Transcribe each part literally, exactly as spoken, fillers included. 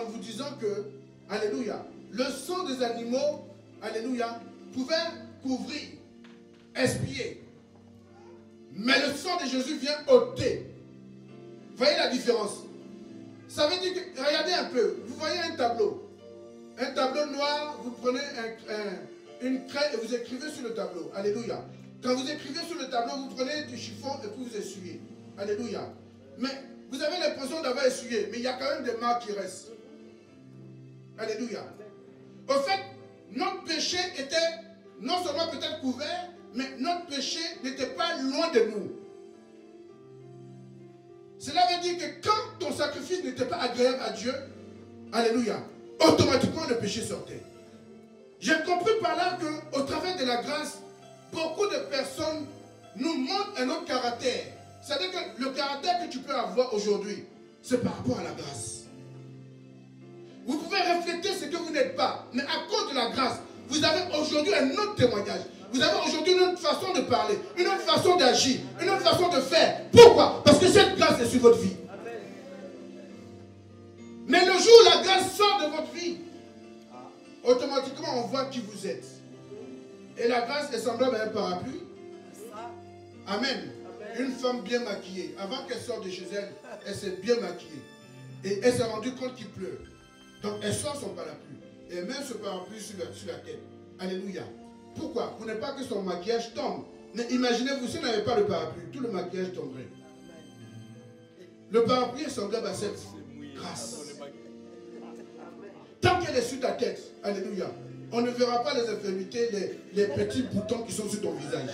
en vous disant que, alléluia, le sang des animaux, alléluia, pouvait couvrir, expier. Mais le sang de Jésus vient ôter. Vous voyez la différence? Ça veut dire que, regardez un peu, vous voyez un tableau. Un tableau noir, vous prenez un, un, une craie et vous écrivez sur le tableau. Alléluia. Quand vous écrivez sur le tableau, vous prenez du chiffon et puis vous essuyez. Alléluia. Mais vous avez l'impression d'avoir essuyé, mais il y a quand même des marques qui restent. Alléluia. Au fait, notre péché était non seulement peut-être couvert, mais notre péché n'était pas loin de nous. Cela veut dire que quand ton sacrifice n'était pas agréable à Dieu, alléluia, automatiquement le péché sortait. J'ai compris par là qu'au travers de la grâce, beaucoup de personnes nous montrent un autre caractère. C'est-à-dire que le caractère que tu peux avoir aujourd'hui, c'est par rapport à la grâce. Vous pouvez refléter ce que vous n'êtes pas, mais à cause de la grâce, vous avez aujourd'hui un autre témoignage. Vous avez aujourd'hui une autre façon de parler, une autre façon d'agir, une autre façon de faire. Pourquoi? Parce que cette grâce est sur votre vie. Mais le jour où la grâce sort de votre vie, automatiquement on voit qui vous êtes. Et la grâce est semblable à un parapluie. Amen. Une femme bien maquillée, avant qu'elle sorte de chez elle, elle s'est bien maquillée. Et elle s'est rendue compte qu'il pleut. Donc elle sort son parapluie. Et elle met ce parapluie sur la, sur la tête. Alléluia. Pourquoi? Pour ne pas que son maquillage tombe. Mais imaginez-vous, si elle n'avait pas le parapluie, tout le maquillage tomberait. Le parapluie est semblable à cette grâce. Tant qu'elle est sur ta tête, alléluia, on ne verra pas les infirmités, les, les petits boutons qui sont sur ton visage.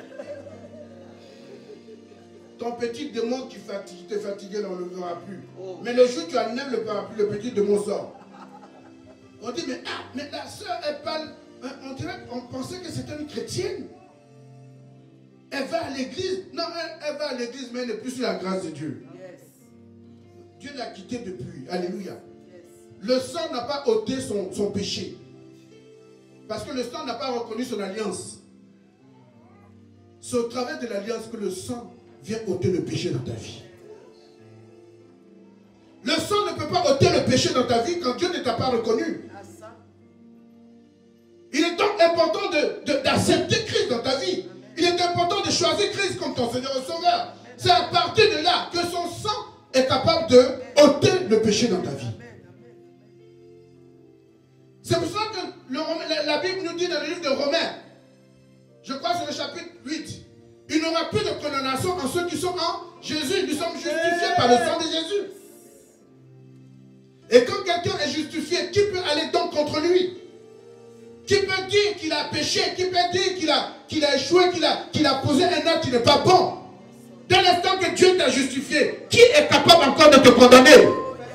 Ton petit démon qui fatigue, te fatiguait, on ne le verra plus. Mais le jour où tu enlèves le parapluie, le petit démon sort. On dit, mais, ah, mais la soeur, elle parle, on dirait, on pensait que c'était une chrétienne. Elle va à l'église. Non, elle, elle va à l'église, mais elle n'est plus sur la grâce de Dieu. Yes. Dieu l'a quittée depuis. Alléluia. Yes. Le sang n'a pas ôté son, son péché. Parce que le sang n'a pas reconnu son alliance. C'est au travers de l'alliance que le sang vient ôter le péché dans ta vie. Le sang ne peut pas ôter le péché dans ta vie quand Dieu ne t'a pas reconnu. Il est donc important d'accepter Christ dans ta vie. Il est important de choisir Christ comme ton Seigneur et Sauveur. C'est à partir de là que son sang est capable de ôter le péché dans ta vie. C'est pour ça que le, la, la Bible nous dit dans le livre de Romains, je crois sur le chapitre huit, il n'y aura plus de condamnation en ceux qui sont en Jésus. Nous sommes justifiés par le sang de Jésus. Et quand quelqu'un est justifié, qui peut aller donc contre lui? Qui peut dire qu'il a péché? Qui peut dire qu'il a, qu'il a échoué, qu'il a, qu'il a posé un acte qui n'est pas bon? Dès l'instant que Dieu t'a justifié, qui est capable encore de te condamner?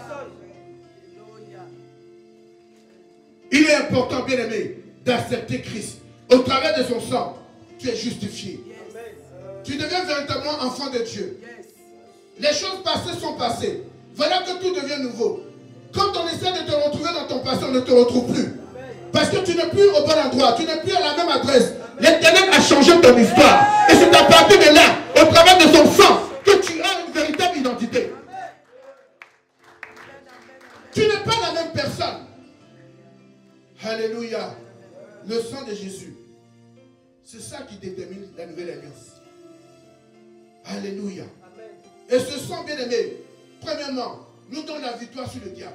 Il est important, bien aimé, d'accepter Christ. Au travers de son sang, tu es justifié. Tu deviens véritablement enfant de Dieu. Les choses passées sont passées. Voilà que tout devient nouveau. Quand on essaie de te retrouver dans ton passé, on ne te retrouve plus. Parce que tu n'es plus au bon endroit, tu n'es plus à la même adresse. L'Éternel a changé ton histoire. Et c'est à partir de là, au travers de son sang, que tu as une véritable identité. Tu n'es pas la même personne. Alléluia. Le sang de Jésus, c'est ça qui détermine la nouvelle alliance. Alléluia. Et ce sang, bien aimé, premièrement, nous donne la victoire sur le diable.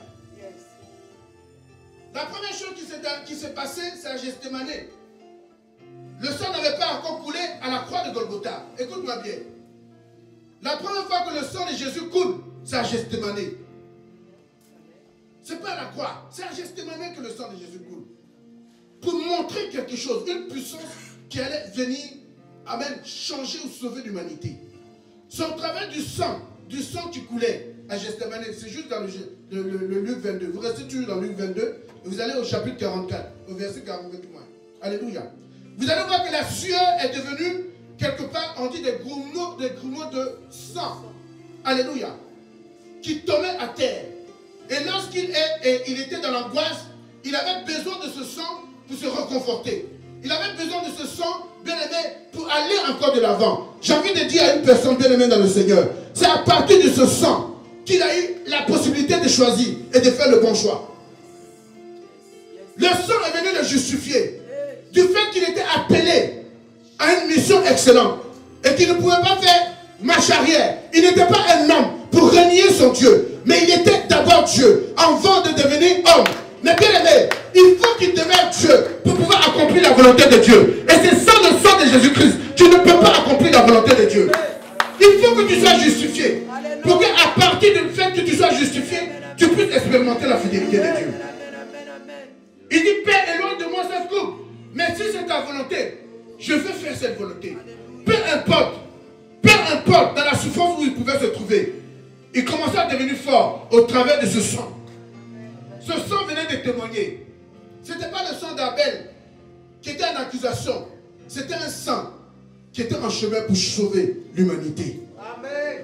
La première chose qui s'est passée, c'est à Gethsémane. Le sang n'avait pas encore coulé à la croix de Golgotha. Écoute-moi bien. La première fois que le sang de Jésus coule, c'est à Gethsémane. Ce n'est pas à la croix, c'est à Gethsémane que le sang de Jésus coule. Pour montrer quelque chose, une puissance qui allait venir, amen, changer ou sauver l'humanité. C'est au travers du sang, du sang qui coulait à Gethsémane. C'est juste dans le, le, le, le Luc vingt-deux. Vous restez toujours dans Luc vingt-deux. Et vous allez au chapitre quarante-quatre, au verset quarante-quatre. Alléluia. Vous allez voir que la sueur est devenue, quelque part, on dit des grumeaux, des grumeaux de sang. Alléluia. Qui tombaient à terre. Et lorsqu'il il était dans l'angoisse, il avait besoin de ce sang pour se reconforter. Il avait besoin de ce sang, bien aimé, pour aller encore de l'avant. J'ai envie de dire à une personne bien aimée dans le Seigneur, c'est à partir de ce sang qu'il a eu la possibilité de choisir et de faire le bon choix. Le sang est venu le justifier du fait qu'il était appelé à une mission excellente et qu'il ne pouvait pas faire marche arrière. Il n'était pas un homme pour renier son Dieu, mais il était d'abord Dieu avant de devenir homme. Mais bien aimé, il faut qu'il demeure Dieu pour pouvoir accomplir la volonté de Dieu. Et c'est sans le sang de Jésus-Christ, tu ne peux pas accomplir la volonté de Dieu. Il faut que tu sois justifié. Pour qu'à partir du fait que tu sois justifié, tu puisses expérimenter la fidélité de Dieu. Il dit, Père, éloigne de moi cette coupe. Mais si c'est ta volonté, je veux faire cette volonté. Peu importe, peu importe dans la souffrance où il pouvait se trouver, il commençait à devenir fort au travers de ce sang. Ce sang venait de témoigner. Ce n'était pas le sang d'Abel qui était en accusation. C'était un sang qui était en chemin pour sauver l'humanité. Amen.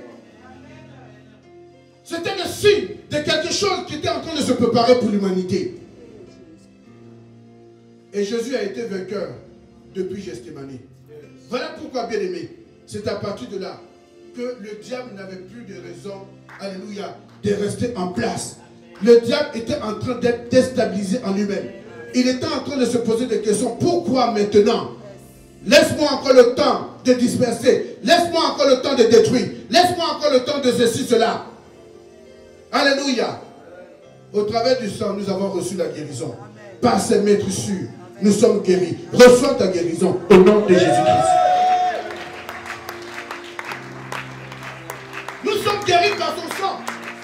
C'était le signe de quelque chose qui était en train de se préparer pour l'humanité. Et Jésus a été vainqueur depuis Gethsémani. Voilà pourquoi, bien aimé, c'est à partir de là que le diable n'avait plus de raison, alléluia, de rester en place. Le diable était en train d'être déstabilisé en lui-même. Il était en train de se poser des questions. Pourquoi maintenant? Laisse-moi encore le temps de disperser. Laisse-moi encore le temps de détruire. Laisse-moi encore le temps de ceci, cela. Alléluia. Au travers du sang, nous avons reçu la guérison. Par ses maîtrissures, nous sommes guéris. Reçois ta guérison au nom de Jésus-Christ. Nous sommes guéris par son sang.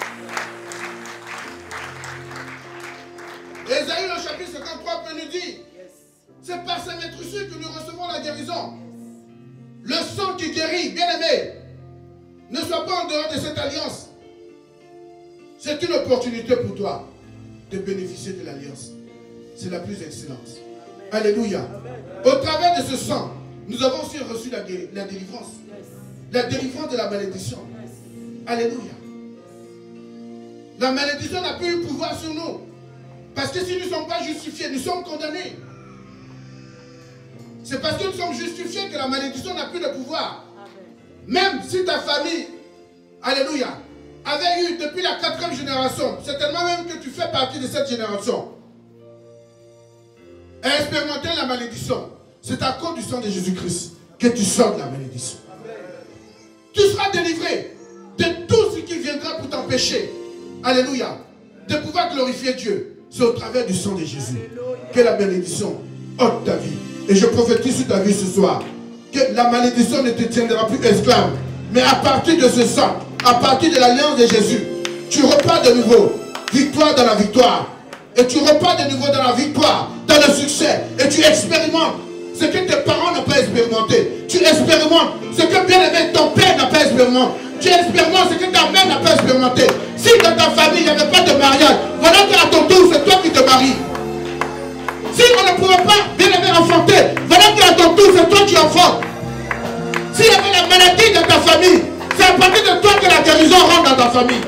Ésaïe, le chapitre cinquante-trois, peut nous dire, c'est par ses maîtrissures que nous recevons la guérison. Le sang qui guérit, bien aimé, ne sois pas en dehors de cette alliance. C'est une opportunité pour toi de bénéficier de l'alliance. C'est la plus excellente. Alléluia. Au travers de ce sang, nous avons aussi reçu la, la délivrance. La délivrance de la malédiction. Alléluia. La malédiction n'a plus eu pouvoir sur nous. Parce que si nous ne sommes pas justifiés, nous sommes condamnés. C'est parce que nous sommes justifiés que la malédiction n'a plus de pouvoir. Même si ta famille, alléluia, avait eu depuis la quatrième génération, certainement même que tu fais partie de cette génération, et expérimenter la malédiction, c'est à cause du sang de Jésus-Christ que tu sors de la malédiction. Amen. Tu seras délivré de tout ce qui viendra pour t'empêcher, alléluia, de pouvoir glorifier Dieu. C'est au travers du sang de Jésus que la malédiction ôte ta vie. Et je prophétise sur ta vie ce soir que la malédiction ne te tiendra plus esclave. Mais à partir de ce sang, à partir de l'alliance de Jésus, tu repars de nouveau, victoire dans la victoire. Et tu repars de nouveau dans la victoire, dans le succès. Et tu expérimentes ce que tes parents n'ont pas expérimenté. Tu expérimentes ce que bien aimé ton père n'a pas expérimenté. Tu expérimentes ce que ta mère n'a pas expérimenté. Si dans ta famille il n'y avait pas de mariage, voilà qu'à ton tour c'est toi qui te maries. Si on ne pouvait pas bien aimé enfanter, voilà qu'à ton tour c'est toi qui enfantes. S'il y avait la maladie dans ta famille, c'est à partir de toi que la guérison rentre dans ta famille.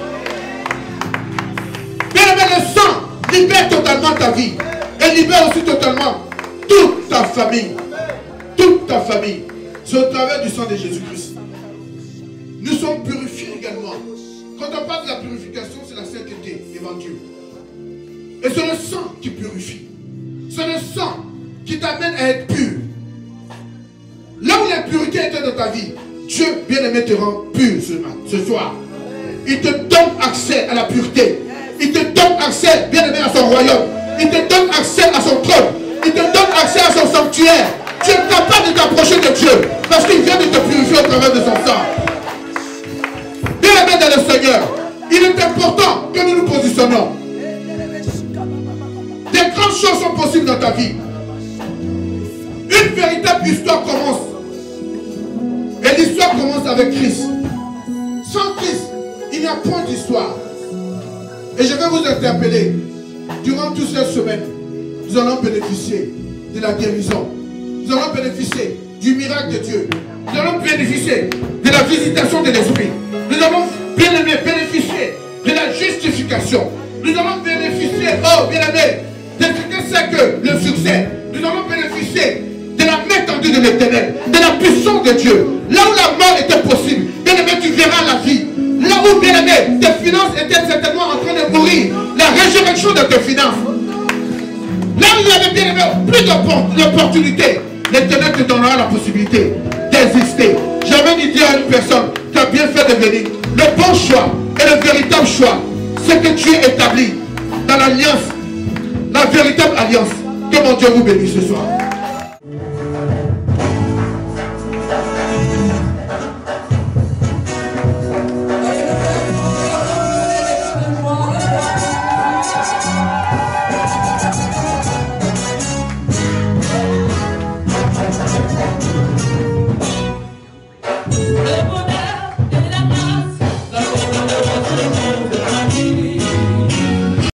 Bien aimé, le sang libère totalement ta vie. Et libère aussi totalement toute ta famille. Toute ta famille. C'est au travers du sang de Jésus-Christ. Nous sommes purifiés également. Quand on parle de la purification, c'est la sainteté évangile. Et c'est le sang qui purifie. C'est le sang qui t'amène à être pur. Là où l'impureté était dans ta vie, Dieu bien-aimé te rend pur ce, ce soir. Il te donne accès à la pureté. Il te donne accès, bien-aimé, à son royaume. Il te donne accès à son trône. Il te donne accès à son sanctuaire. Tu es capable de t'approcher de Dieu parce qu'il vient de te purifier au travers de son sang. Bien-aimé dans le Seigneur, il est important que nous nous positionnons. Des grandes choses sont possibles dans ta vie. Une véritable histoire commence. Et l'histoire commence avec Christ. Sans Christ, il n'y a point d'histoire. Et je vais vous interpeller. Durant toute cette semaine, nous allons bénéficier de la guérison. Nous allons bénéficier du miracle de Dieu. Nous allons bénéficier de la visitation de l'Esprit. Nous allons bien aimé bénéficier de la justification. Nous allons bénéficier, oh bien aimé, de ce que c'est que le succès. Nous allons bénéficier de la main tendue de l'Éternel, de la puissance de Dieu. Là où la mort était possible, bien aimé, tu verras la vie. Là où, bien aimé, tes finances résurrection de tes finances. Là où il y avait bien aimé, plus d'opportunités, l'Éternel te donnera la possibilité d'exister. J'avais dit dire à une personne, tu as bien fait de venir. Le bon choix et le véritable choix, c'est que tu es établi dans l'alliance, la véritable alliance. Que mon Dieu vous bénisse ce soir.